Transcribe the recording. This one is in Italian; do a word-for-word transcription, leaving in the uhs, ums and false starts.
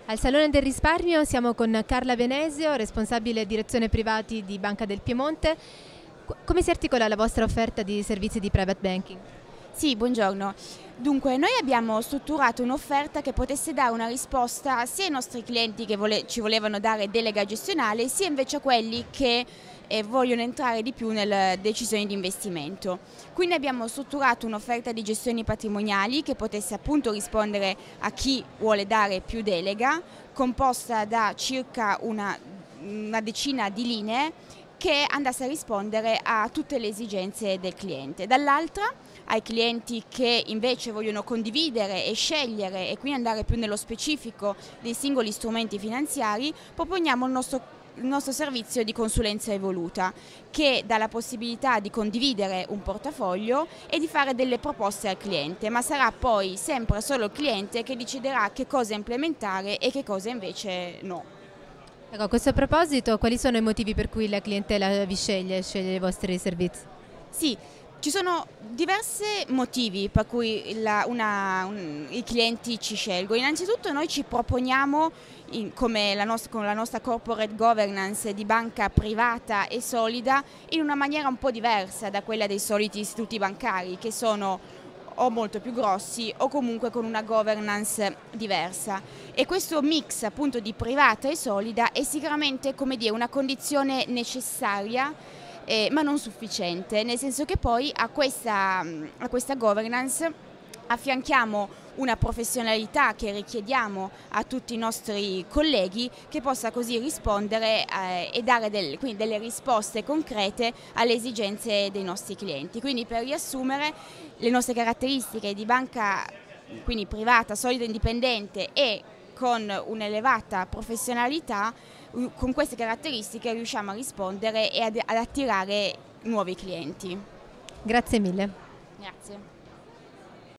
Al Salone del Risparmio siamo con Carla Venesio, responsabile direzione privati di Banca del Piemonte. Qu- Come si articola la vostra offerta di servizi di private banking? Sì, buongiorno. Dunque, noi abbiamo strutturato un'offerta che potesse dare una risposta sia ai nostri clienti che vole- ci volevano dare delega gestionale, sia invece a quelli che eh, vogliono entrare di più nelle decisioni di investimento. Quindi abbiamo strutturato un'offerta di gestioni patrimoniali che potesse appunto rispondere a chi vuole dare più delega, composta da circa una, una decina di linee che andasse a rispondere a tutte le esigenze del cliente. Dall'altra, ai clienti che invece vogliono condividere e scegliere e quindi andare più nello specifico dei singoli strumenti finanziari, proponiamo il nostro il nostro servizio di consulenza evoluta, che dà la possibilità di condividere un portafoglio e di fare delle proposte al cliente, ma sarà poi sempre solo il cliente che deciderà che cosa implementare e che cosa invece no. Ecco, a questo proposito, quali sono i motivi per cui la clientela vi sceglie, sceglie i vostri servizi? Sì, ci sono diversi motivi per cui la- una- un- i clienti ci scelgono. Innanzitutto noi ci proponiamo, in- come la nostra, con la nostra corporate governance di banca privata e solida, in una maniera un po' diversa da quella dei soliti istituti bancari, che sono o molto più grossi o comunque con una governance diversa. E questo mix appunto di privata e solida è sicuramente, come dire, una condizione necessaria, eh, ma non sufficiente, nel senso che poi a questa, a questa governance affianchiamo una professionalità che richiediamo a tutti i nostri colleghi, che possa così rispondere eh, e dare del, quindi delle risposte concrete alle esigenze dei nostri clienti. Quindi, per riassumere, le nostre caratteristiche di banca, quindi privata, solida, indipendente e con un'elevata professionalità, con queste caratteristiche riusciamo a rispondere e ad, ad attirare nuovi clienti. Grazie mille. Grazie.